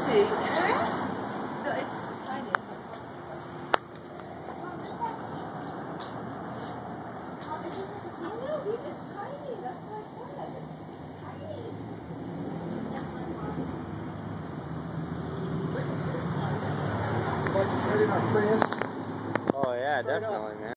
seat. No, it's tiny. Oh yeah, definitely, man.